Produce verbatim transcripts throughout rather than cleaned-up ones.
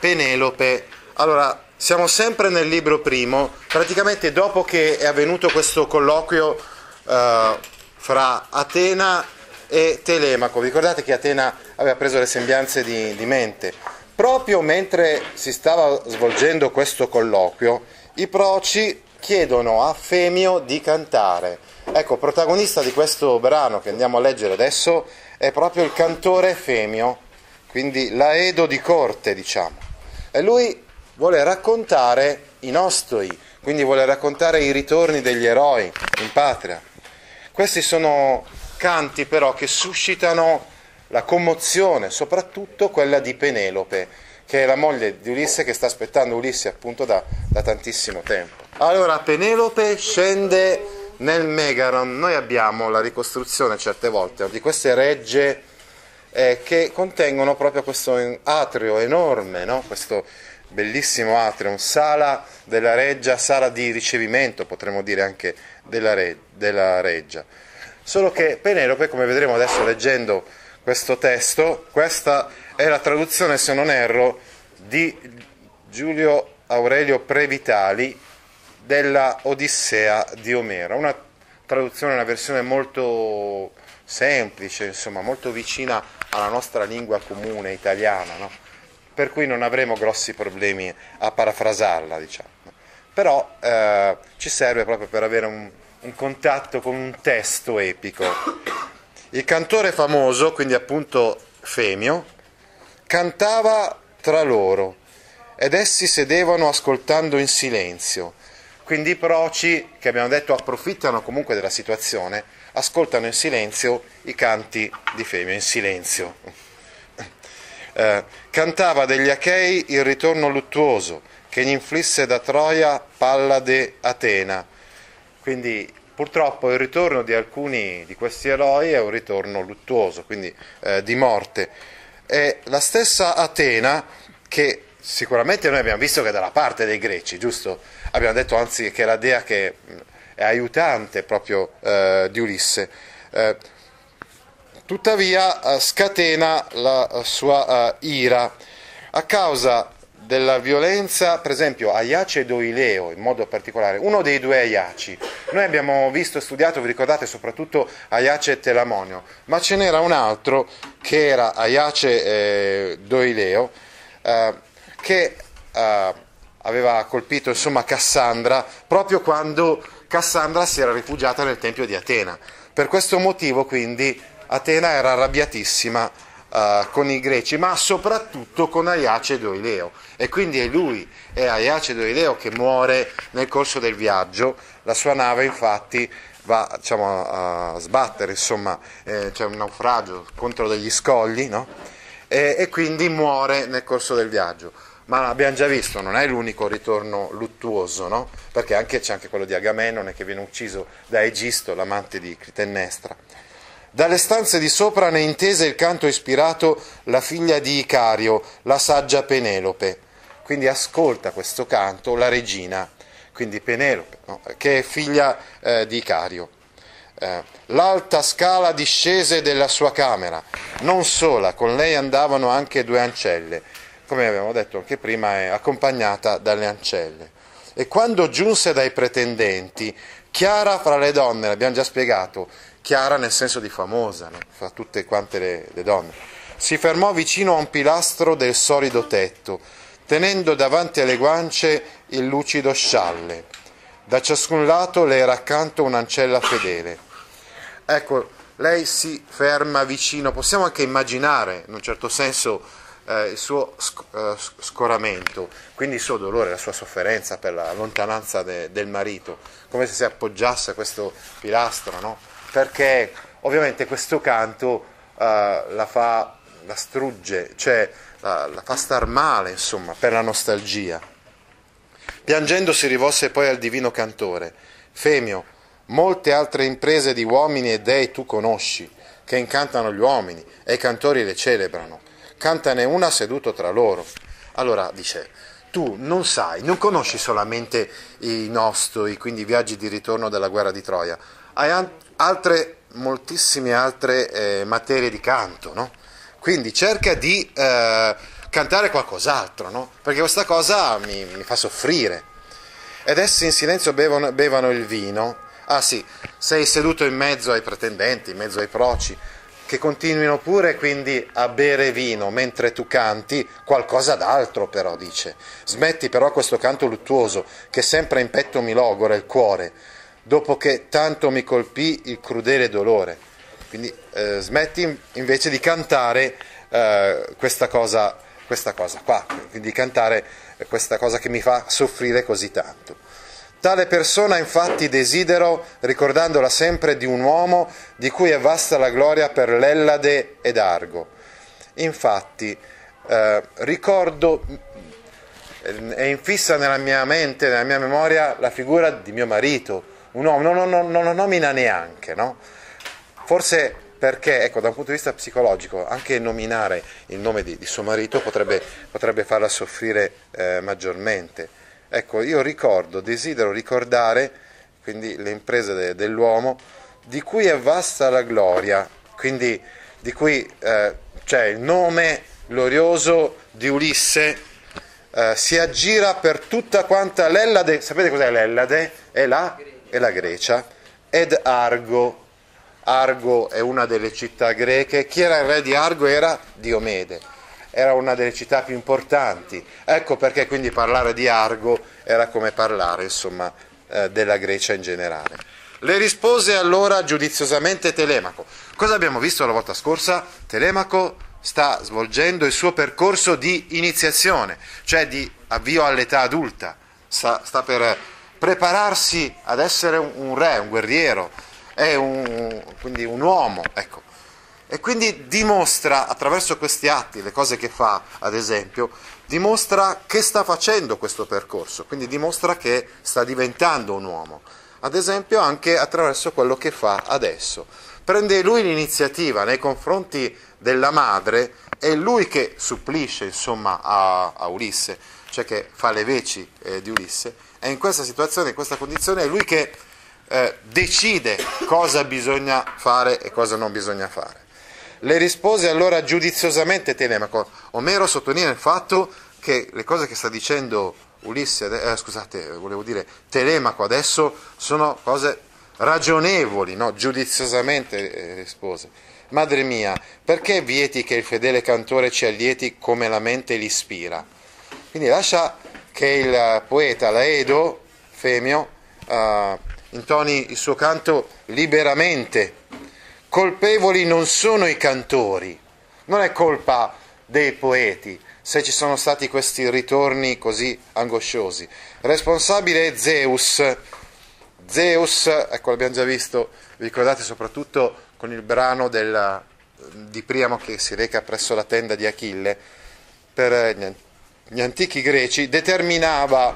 Penelope. Allora, siamo sempre nel libro primo, praticamente dopo che è avvenuto questo colloquio eh, fra Atena e Telemaco. Vi ricordate che Atena aveva preso le sembianze di, di Mente? Proprio mentre si stava svolgendo questo colloquio, i proci chiedono a Femio di cantare. Ecco, protagonista di questo brano che andiamo a leggere adesso è proprio il cantore Femio, quindi l'aedo di corte, diciamo. E lui vuole raccontare i nostoi, quindi vuole raccontare i ritorni degli eroi in patria. Questi sono canti però che suscitano la commozione, soprattutto quella di Penelope, che è la moglie di Ulisse, che sta aspettando Ulisse appunto da, da tantissimo tempo. Allora Penelope scende nel Megaron. Noi abbiamo la ricostruzione certe volte di queste regge eh, che contengono proprio questo atrio enorme, no? Questo bellissimo atrio, sala della reggia, sala di ricevimento, potremmo dire anche della, re, della reggia. Solo che Penelope, come vedremo adesso leggendo questo testo, questa è la traduzione, se non erro, di Giulio Aurelio Previtali della Odissea di Omero, una traduzione, una versione molto semplice, insomma, molto vicina alla nostra lingua comune italiana, no? Per cui non avremo grossi problemi a parafrasarla, diciamo. Però eh, ci serve proprio per avere un, un contatto con un testo epico. Il cantore famoso, quindi appunto Femio, cantava tra loro ed essi sedevano ascoltando in silenzio. Quindi i proci, che abbiamo detto approfittano comunque della situazione, ascoltano in silenzio i canti di Femio, in silenzio. Eh, cantava degli Achei il ritorno luttuoso che gli inflisse da Troia Pallade Atena. Quindi purtroppo il ritorno di alcuni di questi eroi è un ritorno luttuoso, quindi eh, di morte. È la stessa Atena che sicuramente noi abbiamo visto che è dalla parte dei greci, giusto? Abbiamo detto anzi che è la dea che è aiutante proprio eh, di Ulisse. Eh, tuttavia eh, scatena la uh, sua uh, ira a causa della violenza, per esempio Aiace e Doileo in modo particolare, uno dei due Aiaci. Noi abbiamo visto e studiato, vi ricordate, soprattutto Aiace e Telamonio, ma ce n'era un altro che era Aiace e Doileo, eh, che eh, aveva colpito insomma Cassandra proprio quando Cassandra si era rifugiata nel tempio di Atena. Per questo motivo quindi Atena era arrabbiatissima Uh, con i greci, ma soprattutto con Aiace e Doileo, e quindi è lui, è Aiace e Doileo che muore nel corso del viaggio. La sua nave infatti va, diciamo, a sbattere, insomma eh, c'è un naufragio contro degli scogli, no? e, e quindi muore nel corso del viaggio. Ma abbiamo già visto, non è l'unico ritorno luttuoso, no? Perché anche, c'è anche quello di Agamennone che viene ucciso da Egisto, l'amante di Clitennestra. Dalle stanze di sopra ne intese il canto ispirato la figlia di Icario, la saggia Penelope. Quindi ascolta questo canto la regina, quindi Penelope, no? Che è figlia eh, di Icario. Eh, l'alta scala discese della sua camera, non sola, con lei andavano anche due ancelle, come abbiamo detto anche prima è accompagnata dalle ancelle. E quando giunse dai pretendenti, chiara fra le donne, l'abbiamo già spiegato, chiara nel senso di famosa, no? Fra tutte quante le, le donne, si fermò vicino a un pilastro del solido tetto, tenendo davanti alle guance il lucido scialle. Da ciascun lato le era accanto un'ancella fedele. Ecco, lei si ferma vicino, possiamo anche immaginare in un certo senso eh, il suo sc- eh, scoramento, quindi il suo dolore, la sua sofferenza per la lontananza de- del marito, come se si appoggiasse a questo pilastro, no? Perché ovviamente questo canto uh, la fa, la strugge, cioè la, la fa star male, insomma, per la nostalgia. Piangendo si rivolse poi al divino cantore: Femio, molte altre imprese di uomini e dei tu conosci, che incantano gli uomini, e i cantori le celebrano. Cantane una seduto tra loro. Allora dice: tu non sai, non conosci solamente i nostoi, quindi i viaggi di ritorno dalla guerra di Troia, hai an- altre, moltissime altre eh, materie di canto, no? Quindi cerca di eh, cantare qualcos'altro, no? Perché questa cosa mi, mi fa soffrire. Ed essi in silenzio bevano, bevano il vino. Ah sì, sei seduto in mezzo ai pretendenti, in mezzo ai proci, che continuino pure quindi a bere vino mentre tu canti qualcosa d'altro, però dice. Smetti però questo canto luttuoso che sempre in petto mi logora il cuore, dopo che tanto mi colpì il crudele dolore. Quindi eh, smetti invece di cantare eh, questa cosa, questa cosa qua, quindi di cantare questa cosa che mi fa soffrire così tanto. Tale persona infatti desidero, ricordandola sempre di un uomo di cui è vasta la gloria per l'Ellade ed Argo. Infatti eh, ricordo, è infissa nella mia mente, nella mia memoria, la figura di mio marito, un uomo, non, non, non lo nomina neanche, no? Forse perché, ecco, da un punto di vista psicologico, anche nominare il nome di, di suo marito potrebbe, potrebbe farla soffrire eh, maggiormente. Ecco, io ricordo, desidero ricordare, quindi le imprese de, dell'uomo, di cui è vasta la gloria, quindi di cui eh, c'è il nome glorioso di Ulisse, eh, si aggira per tutta quanta l'Ellade, sapete cos'è l'Ellade? È la, è la Grecia, ed Argo. Argo è una delle città greche. Chi era il re di Argo? Era Diomede, era una delle città più importanti. Ecco perché quindi parlare di Argo era come parlare, insomma, eh, della Grecia in generale. Le rispose allora giudiziosamente Telemaco. Cosa abbiamo visto la volta scorsa? Telemaco sta svolgendo il suo percorso di iniziazione, cioè di avvio all'età adulta, sta, sta per prepararsi ad essere un, un re, un guerriero, è un, quindi un uomo, ecco. E quindi dimostra, attraverso questi atti, le cose che fa, ad esempio, dimostra che sta facendo questo percorso, quindi dimostra che sta diventando un uomo, ad esempio anche attraverso quello che fa adesso. Prende lui l'iniziativa nei confronti della madre, è lui che supplisce, insomma, a, a Ulisse, cioè che fa le veci eh, di Ulisse, e in questa situazione, in questa condizione, è lui che eh, decide cosa bisogna fare e cosa non bisogna fare. Le rispose allora giudiziosamente Telemaco. Omero sottolinea il fatto che le cose che sta dicendo Ulisse, eh, scusate, volevo dire Telemaco adesso, sono cose ragionevoli, no? Giudiziosamente eh, rispose. Madre mia, perché vieti che il fedele cantore ci allieti come la mente l'ispira? Quindi lascia che il poeta Laedo, Femio, eh, intoni il suo canto liberamente. Colpevoli non sono i cantori, non è colpa dei poeti se ci sono stati questi ritorni così angosciosi. Responsabile è Zeus. Zeus, ecco, l'abbiamo già visto, vi ricordate soprattutto con il brano del, di Priamo che si reca presso la tenda di Achille, per gli antichi greci determinava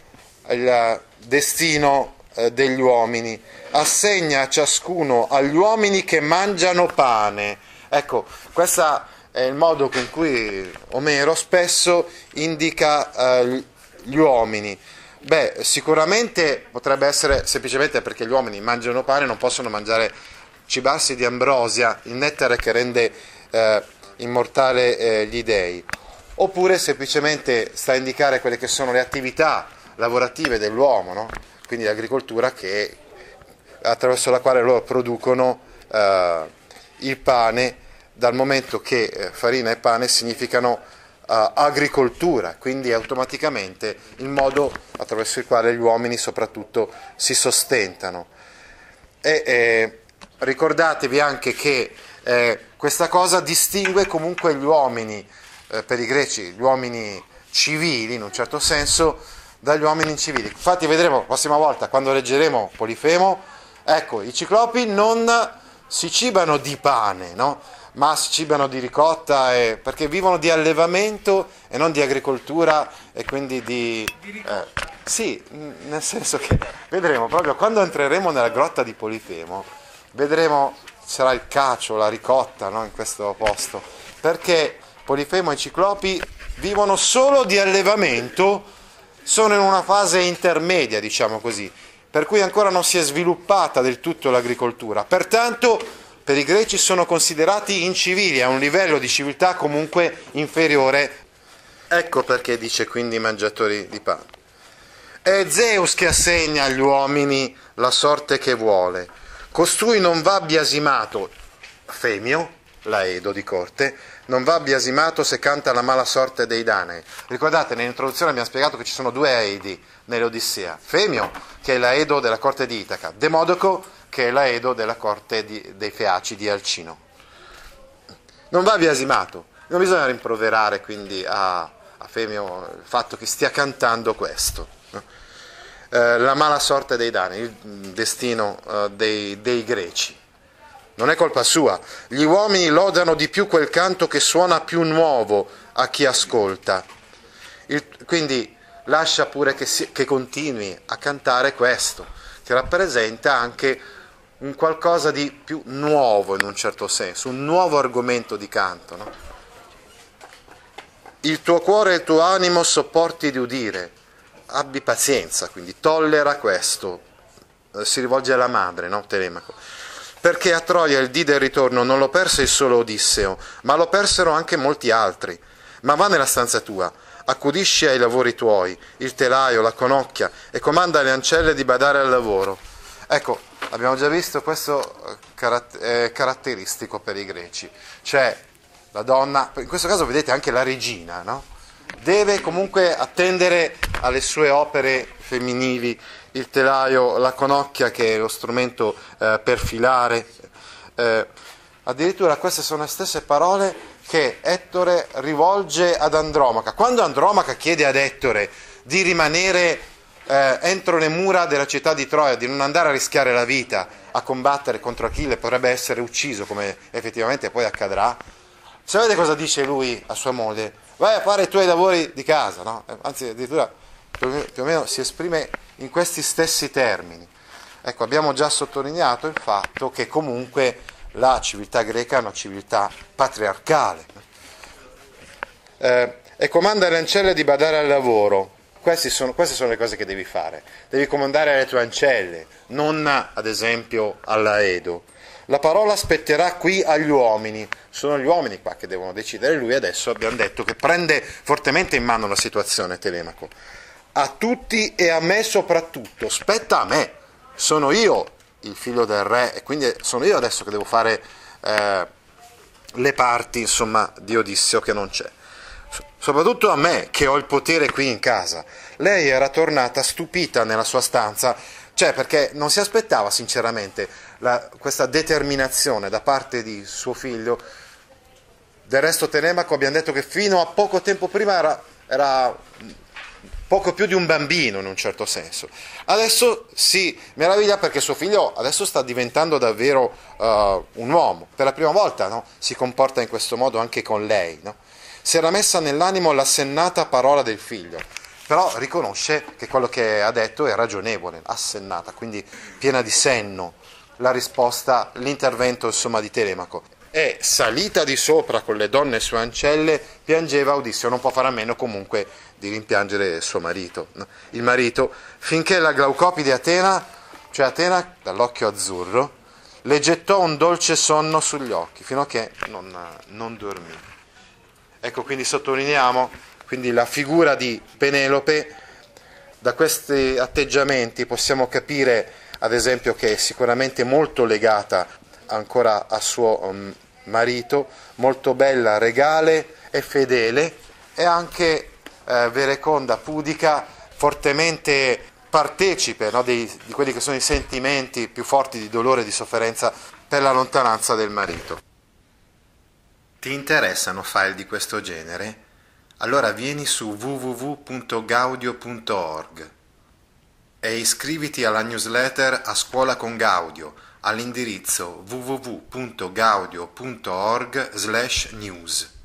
il destino degli uomini, assegna a ciascuno agli uomini che mangiano pane. Ecco, questo è il modo con cui Omero spesso indica eh, gli uomini. Beh, sicuramente potrebbe essere semplicemente perché gli uomini mangiano pane, non possono mangiare, cibarsi di ambrosia, il nettare che rende eh, immortale eh, gli dei, oppure semplicemente sta a indicare quelle che sono le attività lavorative dell'uomo, no? Quindi l'agricoltura che, attraverso la quale loro producono eh, il pane, dal momento che eh, farina e pane significano eh, agricoltura, quindi automaticamente il modo attraverso il quale gli uomini soprattutto si sostentano. E eh, ricordatevi anche che eh, questa cosa distingue comunque gli uomini, eh, per i greci, gli uomini civili in un certo senso, dagli uomini incivili. Infatti vedremo la prossima volta, quando leggeremo Polifemo, ecco, i ciclopi non si cibano di pane, no? Ma si cibano di ricotta, e, perché vivono di allevamento e non di agricoltura, e quindi di... Eh, sì, nel senso che vedremo proprio, quando entreremo nella grotta di Polifemo, vedremo, sarà il cacio, la ricotta, no? In questo posto, perché Polifemo e i ciclopi vivono solo di allevamento, sono in una fase intermedia, diciamo così, per cui ancora non si è sviluppata del tutto l'agricoltura. Pertanto per i greci sono considerati incivili, a un livello di civiltà comunque inferiore Ecco perché dice quindi mangiatori di pane. È Zeus che assegna agli uomini la sorte che vuole. Costui non va biasimato, Femio, l'Aedo di corte, non va biasimato se canta la mala sorte dei Danei. Ricordate, nell'introduzione abbiamo spiegato che ci sono due Aedi nell'Odissea. Femio, che è l'Aedo della corte di Itaca, Demodoco, che è l'Aedo della corte di, dei Feaci di Alcino. Non va biasimato, non bisogna rimproverare quindi a, a Femio il fatto che stia cantando questo. Eh, la mala sorte dei Danei, il destino eh, dei, dei Greci. Non è colpa sua. Gli uomini lodano di più quel canto che suona più nuovo a chi ascolta. Il, quindi lascia pure che, si, che continui a cantare questo, che rappresenta anche un qualcosa di più nuovo in un certo senso, un nuovo argomento di canto, no? Il tuo cuore e il tuo animo sopporti di udire. Abbi pazienza, quindi tollera questo. Si rivolge alla madre, no? Telemaco. Perché a Troia il dì del ritorno non lo perse il solo Odisseo, ma lo persero anche molti altri. Ma va nella stanza tua, accudisci ai lavori tuoi, il telaio, la conocchia, e comanda alle ancelle di badare al lavoro. Ecco, abbiamo già visto, questo è caratteristico per i greci. Cioè, la donna, in questo caso vedete anche la regina, no? Deve comunque attendere alle sue opere femminili, il telaio, la conocchia che è lo strumento eh, per filare. Eh, addirittura queste sono le stesse parole che Ettore rivolge ad Andromaca. Quando Andromaca chiede ad Ettore di rimanere eh, entro le mura della città di Troia, di non andare a rischiare la vita a combattere contro Achille, potrebbe essere ucciso come effettivamente poi accadrà, sapete cosa dice lui a sua moglie? Vai a fare i tuoi lavori di casa, no? Anzi addirittura più o meno si esprime in questi stessi termini. Ecco, abbiamo già sottolineato il fatto che comunque la civiltà greca è una civiltà patriarcale. Eh, e comanda alle ancelle di badare al lavoro. Questi sono, queste sono le cose che devi fare. Devi comandare alle tue ancelle, non ad esempio all'Aedo. La parola spetterà qui agli uomini. Sono gli uomini qua che devono decidere. Lui adesso abbiamo detto che prende fortemente in mano la situazione, Telemaco. A tutti e a me soprattutto, spetta a me, sono io il figlio del re e quindi sono io adesso che devo fare eh, le parti, insomma, di Odisseo che non c'è. Soprattutto a me che ho il potere qui in casa. Lei era tornata stupita nella sua stanza, cioè perché non si aspettava sinceramente la, questa determinazione da parte di suo figlio. Del resto Telemaco abbiamo detto che fino a poco tempo prima era, era poco più di un bambino in un certo senso. Adesso si meraviglia perché suo figlio adesso sta diventando davvero uh, un uomo. Per la prima volta, no? Si comporta in questo modo anche con lei, no? Si era messa nell'animo l'assennata parola del figlio, però riconosce che quello che ha detto è ragionevole, assennata, quindi piena di senno la risposta, l'intervento insomma di Telemaco. E salita di sopra con le donne sue ancelle, piangeva Odisseo, non può fare a meno comunque di rimpiangere suo marito, no? Il marito, finché la Glaucopide Atena, cioè Atena dall'occhio azzurro, le gettò un dolce sonno sugli occhi, fino a che non, non dormì. Ecco, quindi sottolineiamo quindi la figura di Penelope. Da questi atteggiamenti possiamo capire, ad esempio, che è sicuramente molto legata ancora a suo um, marito, molto bella, regale e fedele, e anche eh, vereconda, pudica, fortemente partecipe, no, dei, di quelli che sono i sentimenti più forti di dolore e di sofferenza per la lontananza del marito. Ti interessano file di questo genere? Allora vieni su w w w punto gaudio punto org e iscriviti alla newsletter A Scuola con Gaudio all'indirizzo w w w punto gaudio punto org slash news.